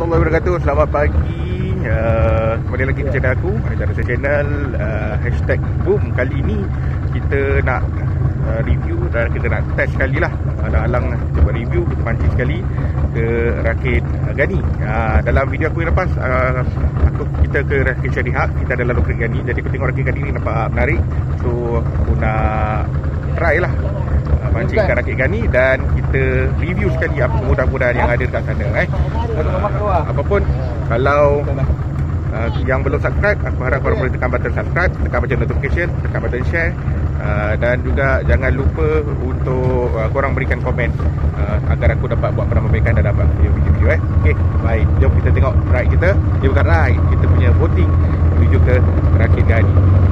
warahmatullahi wabarakatuh. Selamat pagi. Kembali lagi ke channel aku, Anjara Channel. Hashtag boom. Kali ini kita nak review dan kita nak test sekali lah. Alang-alang kita buat review, kita mancing sekali ke rakit Gani. Dalam video aku yang lepas, kita ke rakit Syariah. Kita adalah rakit Gani. Jadi aku tengok rakit Gani ni nampak menarik. So aku nak try lah mancing kat rakit Gani dan kita review sekali apa kemudahan-kemudahan yang ada dekat sana. Apapun, kalau yang belum subscribe, aku harap korang boleh tekan button subscribe, tekan button notification, tekan button share, dan juga jangan lupa untuk korang berikan komen agar aku dapat buat penambahbaikan dan dapat video-video. Okey, baik, jom kita tengok ride kita. Dia bukan ride, kita punya boating menuju ke rakit Gani.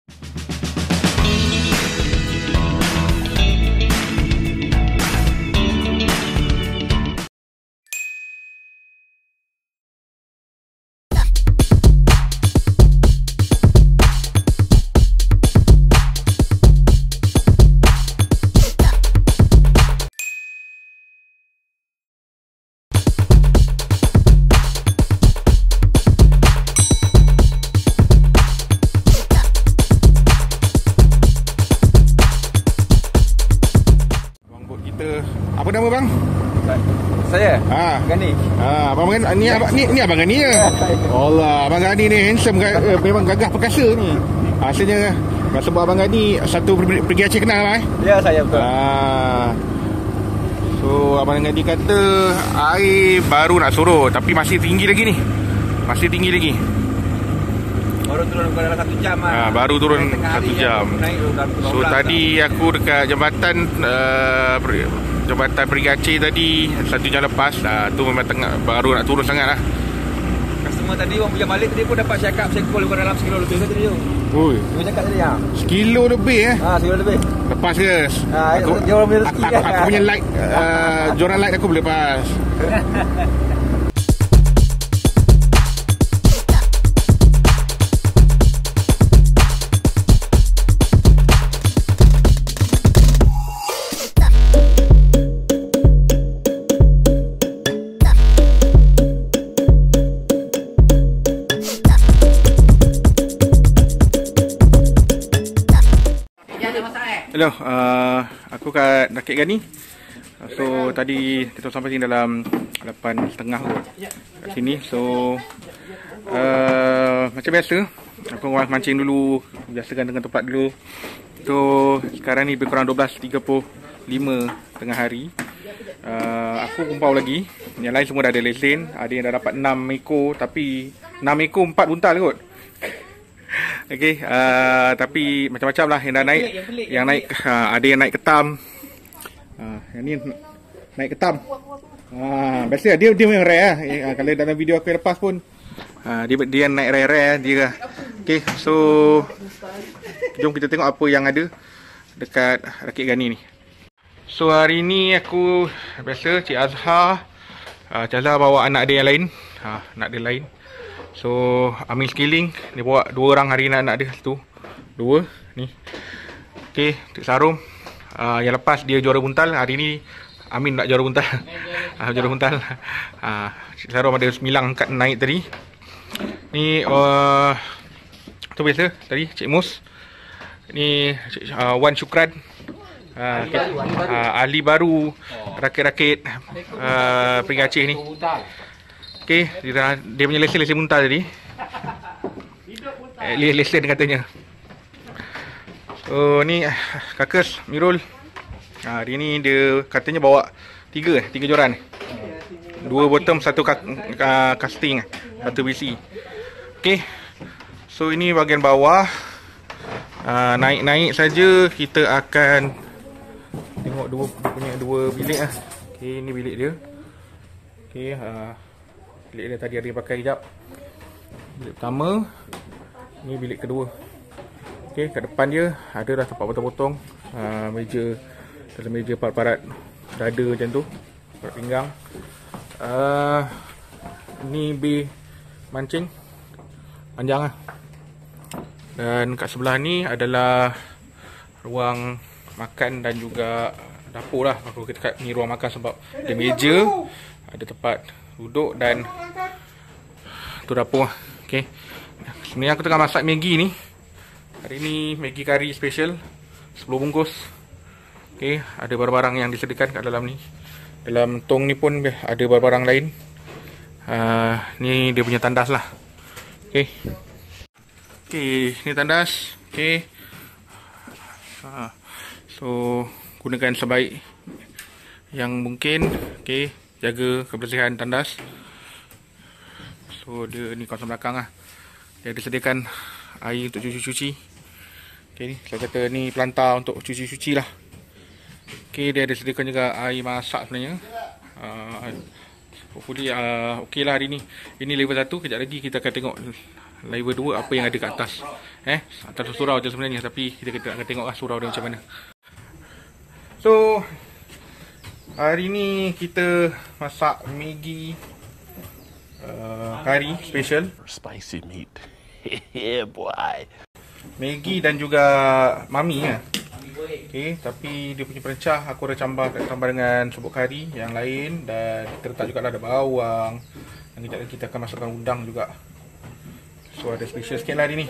Apa nama bang? Saya. Gani. Abang Gani. Ni abang Gani ya. Allah, abang Gani ni handsome, memang gagah perkasa ni. Asalnya sebab abang Gani satu pergi Aceh kenal lah. Ya, saya betul. So abang Gani kata air baru nak surut tapi masih tinggi lagi ni. Masih tinggi lagi. Baru turun dalam 1 jam lah. Baru turun 1 jam. So tadi aku dekat jambatan jambatan pergi Aceh tadi 1 jam lepas. Tu memang baru nak turun sangat lah. Customer tadi orang punya balik tadi pun dapat cakap sekol dalam sekilo lebih ke tadi tu. Oi. Dia cakap tadi ya. Sekilo lebih sekilo lebih. Lepas ke? Dia orang punya rezeki. Aku punya light, joran light aku boleh lepas. Hello, aku kat rakit Gani. So tadi kita sampai sini dalam 8.30 kot kat sini. So macam biasa, aku mancing dulu, biasakan dengan tempat dulu. So sekarang ni lebih kurang 12.35 tengah hari. Aku kumpau lagi. Yang lain semua dah ada lesen. Ada yang dah dapat 6 ekor, tapi 6 ekor 4 buntal kot. Okey, tapi macam-macam lah yang dah naik. Yang naik, ada yang naik ketam. Yang ni naik ketam. Biasa dia memang rare lah. Kalau dalam video aku yang lepas pun, dia naik rare-rare dia lah. Okey, so jom kita tengok apa yang ada dekat rakit Gani ni. So hari ni aku biasa Cik Azhar, Cik Azhar bawa anak dia yang lain. Anak dia lain. So Amin Skilling, dia bawa 2 orang hari ni anak dia tu. 2 ni. Okey, Cik Sarum, yang lepas dia juara buntal. Hari ni Amin nak juara buntal. Juara buntal. Cik Sarum ada 9 angkat naik tadi. Ni tu biasa tadi Cik Mus. Ni Wan Syukran. Ahli baru rakit-rakit pergi Aceh ni. Okey, dia punya lesen buntal tadi. Lesen katanya. So ni Kakas Mirul. Hari ni dia katanya bawa 3 joran. 2 bottom, 1 casting, 1 BC. Okey. So ini bahagian bawah. Naik-naik saja kita akan tengok punya 2 bilik lah. Okey, ini bilik dia. Okey, bilik dia tadi ada yang pakai hijab. Bilik pertama. Ni bilik kedua. Okey, kat depan dia ada dah tempat potong-potong. Meja, dalam meja parat-parat dada macam tu, parat pinggang. Ni bay mancing panjang lah. Dan kat sebelah ni adalah ruang makan dan juga dapur lah. Aku kita kat ni ruang makan sebab ada meja, ada tempat duduk dan tu dapur lah. Okay. Sebenarnya aku tengah masak Maggi ni. Hari ni Maggi kari special 10 bungkus. Okay, ada barang-barang yang disediakan kat dalam ni. Dalam tong ni pun ada barang-barang lain. Ni dia punya tandas lah. Okay. Okay, ni tandas. Okay. So gunakan sebaik yang mungkin. Okay, jaga kebersihan tandas. So dia ni kawasan belakang lah. Dia disediakan air untuk cuci-cuci. Okay, ni saya kata ni pelantar untuk cuci-cuci lah. Okay, dia ada sediakan juga air masak sebenarnya. Hopefully okey lah hari ni. Ini level 1, kejap lagi kita akan tengok level 2 apa yang ada kat atas. Atas surau je sebenarnya, tapi kita akan tengok lah surau dia macam mana. So hari ni kita masak Maggi kari special. Spicy meat. Yeah boy. Maggi dan juga mami lah. Okay, tapi dia punya perencah aku dah tambah dengan subuk kari yang lain. Dan kita letak juga ada bawang. Dan kejap lagi kita akan masukkan udang juga. So ada special sikit lah hari ni.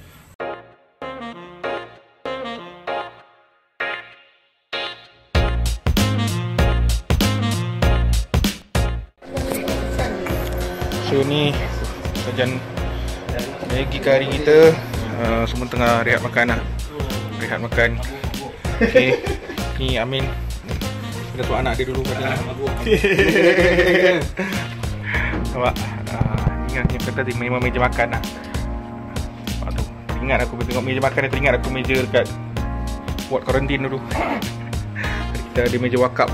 So ni sajian Maggi kari kita. Semua tengah rehat makan lah. Rehat makan. Okay. Ni Amin. Kita suruh anak dia dulu katanya. Nampak? Ni kata memang meja makan lah. Nampak tu. Teringat aku tengok meja makan ni, teringat aku meja dekat buat karantin dulu. Kita ada meja wakaf.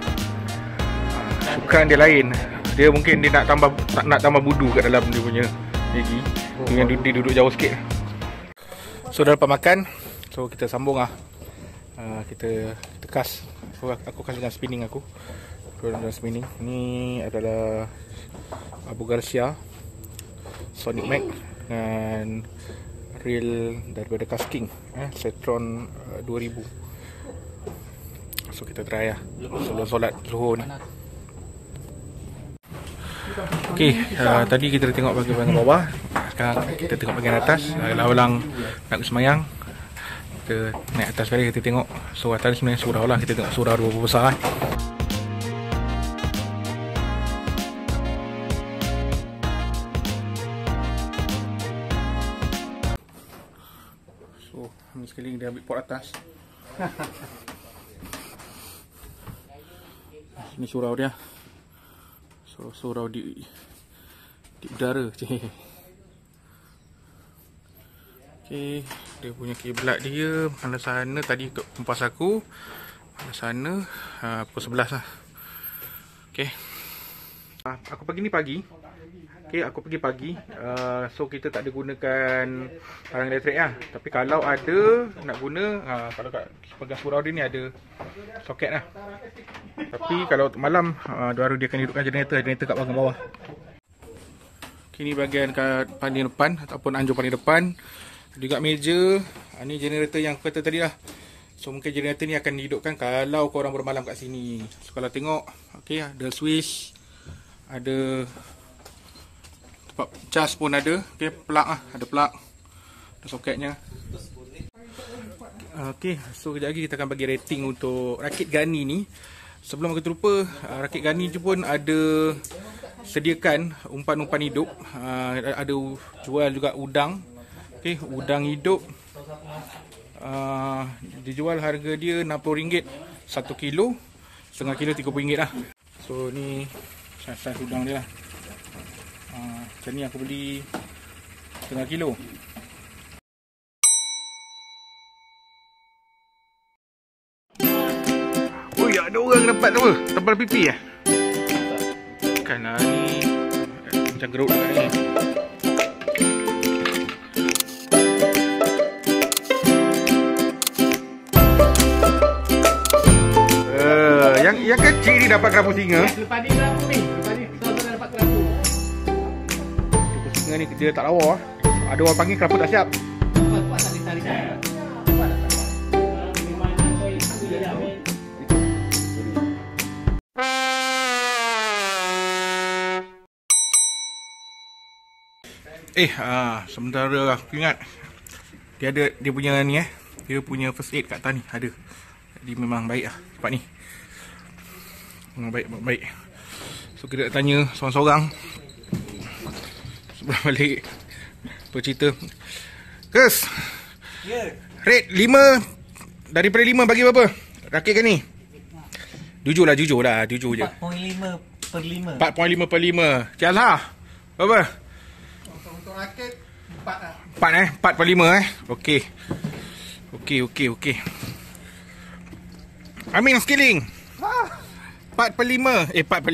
Sukan dia lain. Dia mungkin dia nak tambah budu kat dalam dia punya Maggi. Dengan dia duduk jauh sikit. So dah lepas makan. So kita sambung lah. Kita kas. Aku kas dengan spinning aku. Dengan spinning. Ni adalah Abu Garcia Sonic Mac dengan reel daripada Kasking, Setron 2000. So kita try lah sebelum solat Zuhur ni. Okay, tadi kita tengok bahagian bawah. Sekarang kita tengok bahagian atas. Lalang nak semayang. Kita naik atas sekali, kita tengok. So atas sebenarnya surau lah. Kita tengok surau dua besar. So ni sekali dia ambil pot atas. Ini surau dia. So surau di udara. Okay, dia punya kiblat dia mana sana tadi untuk kumpas aku. Mana sana pukul 11 lah. Okay, aku pergi ni pagi. Okay, aku pergi pagi. So kita tak ada gunakan barang elektrik lah. Tapi kalau ada nak guna, kalau kat pegang surau dia ni ada soket lah. Tapi kalau malam, baru dia akan hidupkan generator kat bahagian bawah. Okay, ni bahagian kat paling depan ataupun anjur paling depan. Juga meja. Ni generator yang aku kata tadi lah. So mungkin generator ni akan dihidupkan kalau korang bermalam kat sini. So kalau tengok, okay, ada switch, ada tempat cas pun ada. Okay, plug lah, ada plug, ada soketnya. Okay, so kejap lagi kita akan bagi rating untuk rakit Gani ni. Sebelum aku terlupa, rakit Gani tu pun ada sediakan umpan-umpan hidup. Ada jual juga udang. Okay, udang hidup. Dijual harga dia RM60 1 kilo. Setengah kilo RM30 lah. So ni saiz udang dia lah. Macam ni aku beli setengah kilo. Ui, ada orang dapat apa? Tebal pipi lah. Bukan lah ni. Macam gerut lah ni. Yang kecil ni dapat kerapu singa. Lepas ni kerapu ni. Lepas ni kita dapat kerapu. Kerapu singa ni dia tak lawa. Ada orang panggil kerapu tak siap. Kuat tak ditarik. Sementara aku ingat dia punya ni dia punya first aid kat atas ni ada. Jadi memang baik lah tempat ni. Memang baik. So kita nak tanya seorang-seorang sebelum balik bercerita. Kes, rate 5 daripada 5 bagi berapa? Rakit kan ni? Jujur lah, jujur je. 4.5/5. 4.5/5. Cik Azhar, berapa? Untuk rakit 4 lah. 4 per 5 Okey. Amin Skilling. 4 per 5.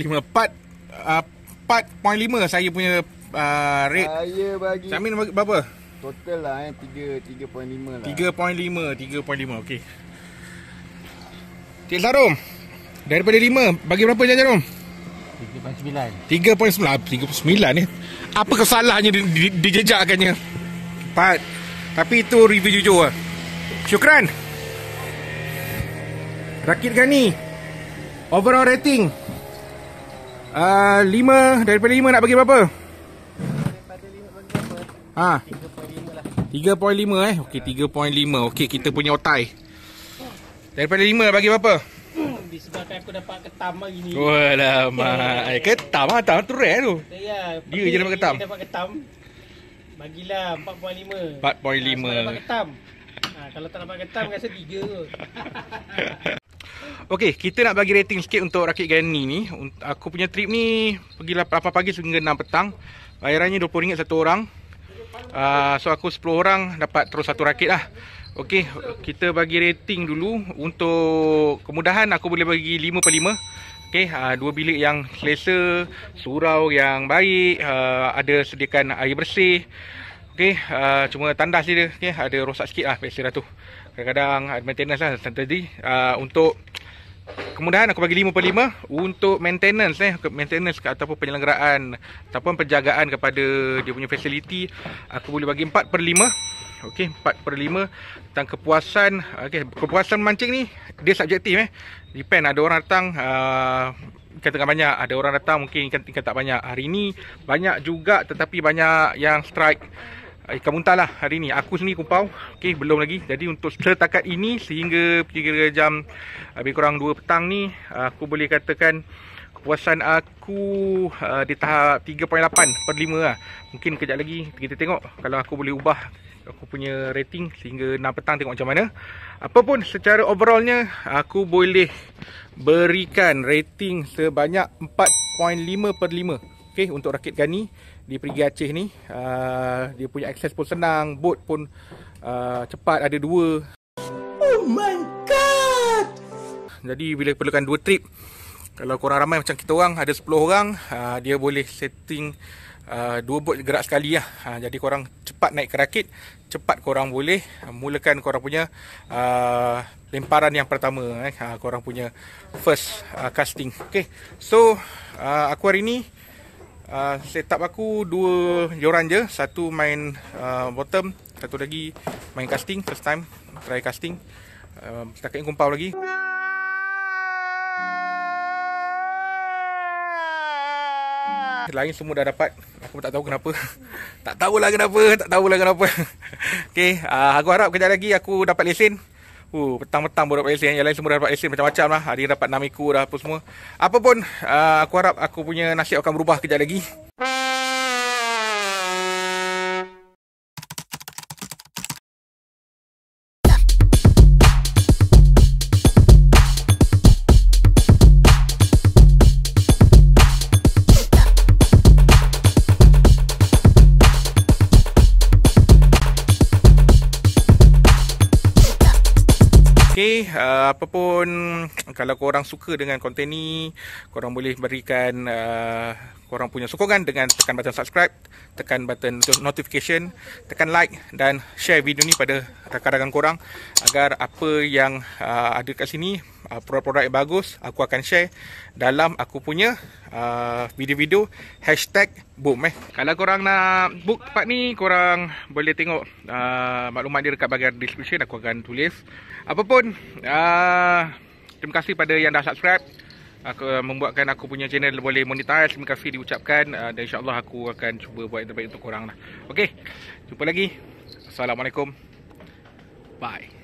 4.5 saya punya rate. Saya bagi Amin bagi berapa? total lah 3.5 lah. 3.5. Okey. Cik Zarum, daripada 5 bagi berapa Cik Zarum? 3.9. 3.9 ni. Apa kesalahannya dijejakkannya? 4. Tapi itu review jujur lah. Syukran. Rakit Gani, overall rating 5 daripada 5 nak bagi berapa? Daripada 5 bagi berapa? 3.5 lah. 3.5 Okey, 3.5. Okey, kita punya otai. Daripada 5 bagi berapa? Disebabkan aku dapat ketam hari ni. Walamak. Ketam tu rare tu. Ya, Dia je dapat ketam. Dapat ketam. Bagilah 4.5. 4.5. Dapat ketam. Kalau tak dapat ketam rasa 3 kot. Okey, kita nak bagi rating sikit untuk Rakit Gani ni. Aku punya trip ni pergi 8 pagi sehingga 6 petang. Bayarannya RM20 satu orang. So aku 10 orang dapat terus satu rakit lah. Okey, kita bagi rating dulu. Untuk kemudahan aku boleh bagi 5 per 5. Okey, 2 bilik yang selesa, surau yang baik, ada sediakan air bersih. Okey, cuma tandas je dia. Okey, ada rosak sikit lah, biasa dah tu. Kadang-kadang ada maintenance lah tadi. Untuk kemudahan aku bagi 5 per 5. Untuk maintenance ataupun penyelenggaraan ataupun penjagaan kepada dia punya facility, aku boleh bagi 4 per 5. Okey, 4 per 5. Tentang kepuasan, okey, kepuasan mancing ni dia subjektif depend, ada orang datang ikan tengah banyak, ada orang datang mungkin ikan tak banyak. Hari ni banyak juga, tetapi banyak yang strike ikan muntah lah hari ni. Aku sendiri kumpau, okey, belum lagi. Jadi untuk setakat ini sehingga kira jam lebih kurang 2 petang ni, aku boleh katakan kepuasan aku di tahap 3.8 per 5 lah. Mungkin kejap lagi kita tengok kalau aku boleh ubah aku punya rating sehingga 6 petang, tengok macam mana. Apapun secara overallnya, aku boleh berikan rating sebanyak 4.5 per 5. Okey, untuk Rakit Gani di Perigi Aceh ni. Dia punya akses pun senang, boat pun cepat, ada 2. Oh my god! Jadi bila perlukan 2 trip, kalau korang ramai macam kita orang, ada 10 orang, dia boleh setting 2 bot gerak sekali lah. Jadi korang cepat naik ke rakit, cepat korang boleh mulakan korang punya lemparan yang pertama, korang punya first casting. Okay, so aku hari ni setup aku 2 joran je. Satu main bottom, satu lagi main casting. First time try casting. Setakat ni kumpau lagi. Lain semua dah dapat. Aku pun tak tahu kenapa. Tak tahulah kenapa. Okay, aku harap kejap lagi aku dapat lesen. Petang-petang baru dapat lesen. Yang lain semua dah dapat lesen macam-macam lah. Ada yang dapat 6 ekor dah apa semua. Apa pun, aku harap aku punya nasib akan berubah kejap lagi. Okay, apapun, kalau korang suka dengan konten ni, korang boleh berikan korang punya sokongan dengan tekan button subscribe, tekan button notification, tekan like dan share video ni pada rakan-rakan korang, agar apa yang ada kat sini, produk-produk yang bagus, aku akan share dalam aku punya video-video #boom. Kalau korang nak book tempat ni, korang boleh tengok maklumat dia dekat bahagian description. Aku akan tulis. Apapun, terima kasih pada yang dah subscribe. membuatkan aku punya channel boleh monetize. Terima kasih diucapkan, dan insyaAllah aku akan cuba buat yang terbaik untuk korang lah. Okay, jumpa lagi. Assalamualaikum. Bye.